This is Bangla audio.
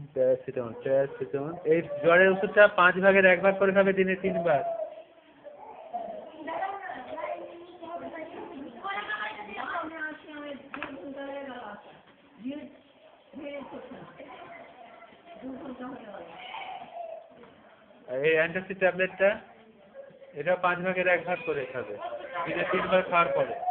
Paracetamol paracetamol. এই জ্বরের ওষুধটা 5 ভাগের 1 ভাগ করে খাবে দিনে 3 বার। আর এই অ্যান্টাসিড ট্যাবলেটটা, এটা 5 ভাগের 1 ভাগ করে খাবে দিনে 3 বার খাওয়ার পরে।